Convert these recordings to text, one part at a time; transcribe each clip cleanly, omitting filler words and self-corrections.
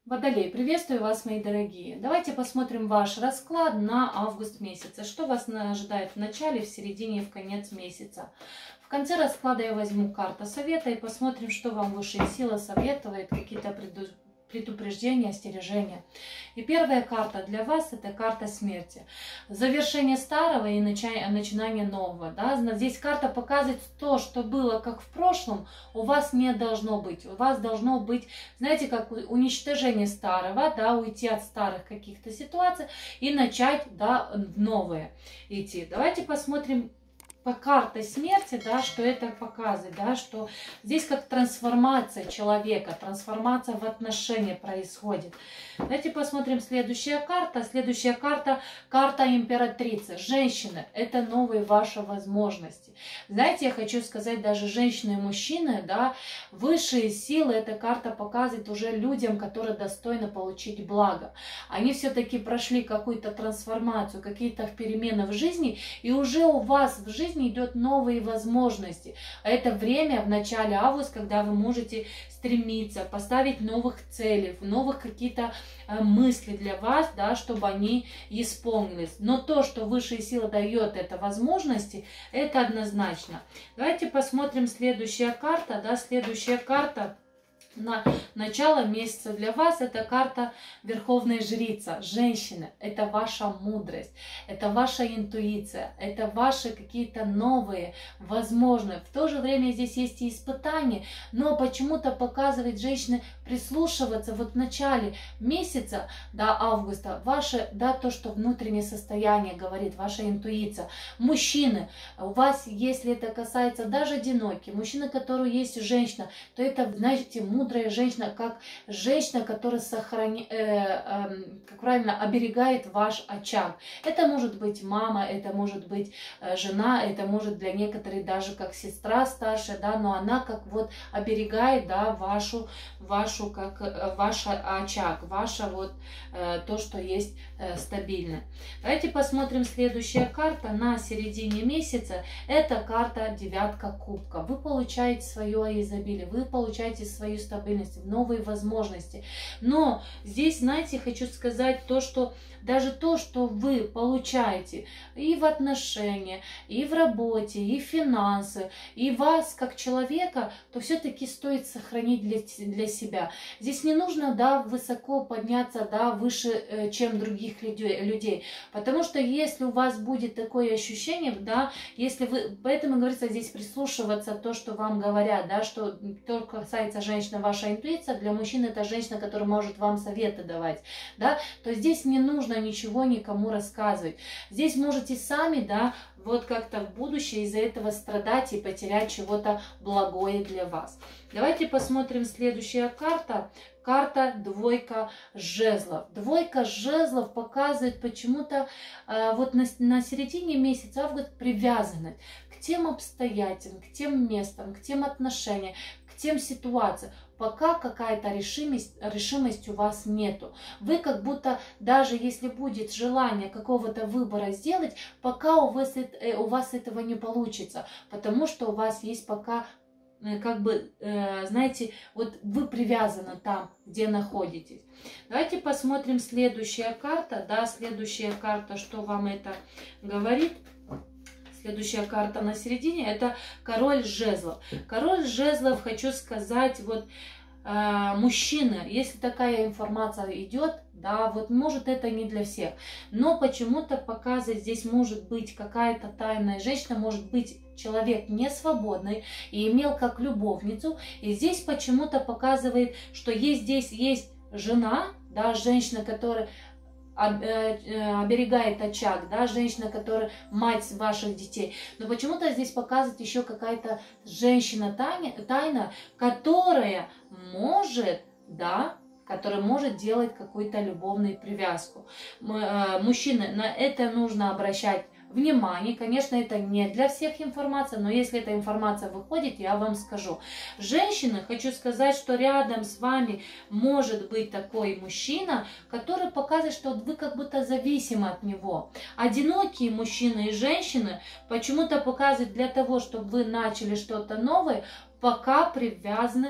Водолей, приветствую вас, мои дорогие. Давайте посмотрим ваш расклад на август месяца. Что вас ожидает в начале, в середине и в конец месяца. В конце расклада я возьму карту совета и посмотрим, что вам высшая сила советует, какие-то предупреждения, остережения. И первая карта для вас — это карта смерти. Завершение старого и начинание нового. Да? Здесь карта показывает то, что было как в прошлом, у вас не должно быть. У вас должно быть, знаете, как уничтожение старого, да, уйти от старых каких-то ситуаций и начать, да, в новые идти. Давайте посмотрим по карте смерти, да, что это показывает, да, что здесь как трансформация человека, трансформация в отношения происходит. Давайте посмотрим следующая карта. Следующая карта — карта императрицы. Женщины — это новые ваши возможности. Знаете, я хочу сказать, даже женщины и мужчины, да, высшие силы, эта карта показывает уже людям, которые достойны получить благо. Они все-таки прошли какую-то трансформацию, какие-то перемены в жизни, и уже у вас в жизни идет новые возможности. А это время в начале августа, когда вы можете стремиться, поставить новых целей, новых какие-то мысли для вас, да, чтобы они исполнились. Но то, что высшая сила дает это возможности, это однозначно. Давайте посмотрим следующая карта. Да, следующая карта на начало месяца для вас — это карта Верховная Жрица. Женщины — это ваша мудрость, это ваша интуиция, это ваши какие-то новые возможности. В то же время здесь есть и испытания, но почему-то показывает женщины прислушиваться вот в начале месяца до августа, ваше, да, то, что внутреннее состояние говорит, ваша интуиция. Мужчины, у вас, если это касается даже одиноких, мужчина, который есть женщина, то это, знаете, мудрая женщина, как женщина, которая как правильно оберегает ваш очаг. Это может быть мама, это может быть жена, это может для некоторых даже как сестра старшая, да, но она как вот оберегает, да, вашу как ваш очаг, ваше вот то, что есть стабильно. Давайте посмотрим следующая карта на середине месяца. Это карта девятка кубка. Вы получаете свое изобилие, вы получаете свою стабильность, новые возможности. Но здесь, знаете, хочу сказать то, что даже то, что вы получаете и в отношениях, и в работе, и в финансы, и вас как человека, то все-таки стоит сохранить для себя. Здесь не нужно, да, высоко подняться, да, выше, чем других людей. Потому что если у вас будет такое ощущение, да, если вы, поэтому говорится здесь прислушиваться то, что вам говорят, да, что только касается женщины, ваша интуиция, для мужчин это женщина, которая может вам советы давать, да, то здесь не нужно ничего никому рассказывать. Здесь можете сами, да, вот как-то в будущее из-за этого страдать и потерять чего-то благое для вас. Давайте посмотрим следующая карта. Карта двойка жезлов. Двойка жезлов показывает почему-то вот на середине месяца август привязанность к тем обстоятельствам, к тем местам, к тем отношениям, к тем ситуациям. Пока какая-то решимость у вас нету. Вы как будто, даже если будет желание какого-то выбора сделать, пока у вас этого не получится, потому что у вас есть пока, как бы, знаете, вот вы привязаны там, где находитесь. Давайте посмотрим следующая карта. Да, следующая карта, что вам это говорит. Следующая карта на середине — это король жезлов. Король жезлов, хочу сказать, вот мужчина, если такая информация идет, да, вот может это не для всех, но почему-то показывает, здесь может быть какая-то тайная женщина, может быть человек не свободный и имел как любовницу, и здесь почему-то показывает, что здесь есть жена, да, женщина, которая оберегает очаг, да, женщина, которая мать ваших детей. Но почему-то здесь показывает еще какая-то женщина тайна, которая может, да, который может делать какую-то любовную привязку. Мужчины, на это нужно обращать внимание. Конечно, это не для всех информация, но если эта информация выходит, я вам скажу. Женщины, хочу сказать, что рядом с вами может быть такой мужчина, который показывает, что вы как будто зависимы от него. Одинокие мужчины и женщины почему-то показывают для того, чтобы вы начали что-то новое, пока привязаны к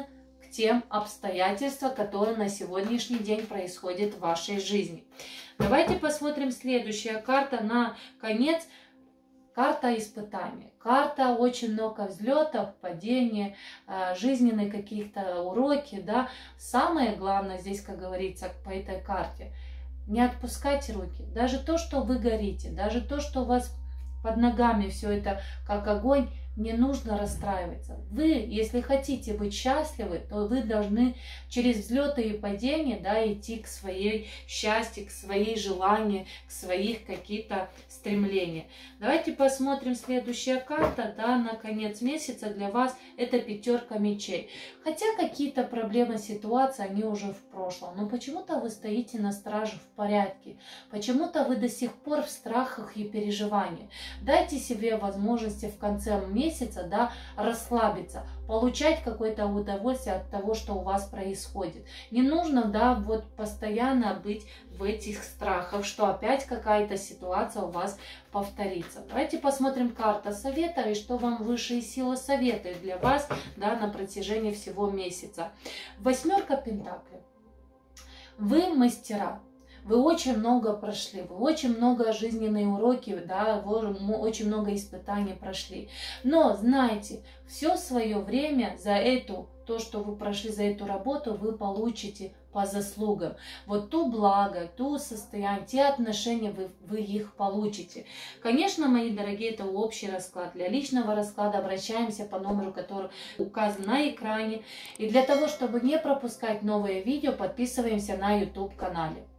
тем обстоятельствам, которые на сегодняшний день происходят в вашей жизни. Давайте посмотрим следующая карта на конец. Карта испытания. Карта очень много взлетов, падений, жизненные каких-то уроки. Да? Самое главное здесь, как говорится, по этой карте, не отпускать руки. Даже то, что вы горите, даже то, что у вас под ногами все это как огонь, не нужно расстраиваться. Вы, если хотите быть счастливы, то вы должны через взлеты и падения, да, идти к своей счастью, к своей желанию, к своих каких-то стремлениям. Давайте посмотрим следующая карта, да, на конец месяца для вас это 5 мечей. Хотя какие-то проблемы, ситуации, они уже в прошлом, но почему-то вы стоите на страже в порядке, почему-то вы до сих пор в страхах и переживаниях. Дайте себе возможности в конце месяца, да, расслабиться, получать какое-то удовольствие от того, что у вас происходит. Не нужно, да, вот постоянно быть в этих страхах, что опять какая-то ситуация у вас повторится. Давайте посмотрим карта совета и что вам высшие силы советуют для вас, да, на протяжении всего месяца. 8 пентаклей. Вы мастера. Вы очень много прошли, вы очень много жизненные уроки, да, вы очень много испытаний прошли. Но знайте, все свое время за то, что вы прошли, за эту работу, вы получите по заслугам. Вот ту благо, ту состояние, те отношения вы их получите. Конечно, мои дорогие, это общий расклад. Для личного расклада обращаемся по номеру, который указан на экране. И для того, чтобы не пропускать новые видео, подписываемся на YouTube канале.